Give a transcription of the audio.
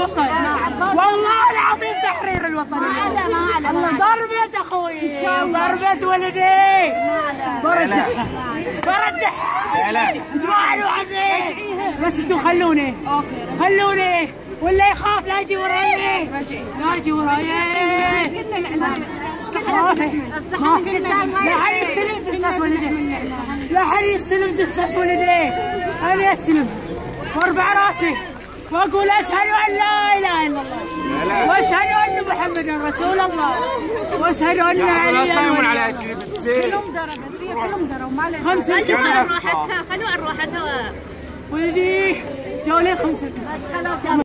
الوطن. والله العظيم تحرير الوطن. ضربت اخوي، ضربت ولدي. برجع تروحوا عني، بس انتوا خلوني ولا يخاف لا يجي وراي. لا يجي وراي. لا حد يستلم جثة ولدي، لا حد يستلم جثة ولدي. انا استلم وارفع راسي واقول اشهد ان لا اله الا الله واشهد ان محمدا رسول الله واشهد ان عليا كلهم ضربت 5 روحتها. خلوا عن روحتها. ولدي جولي 5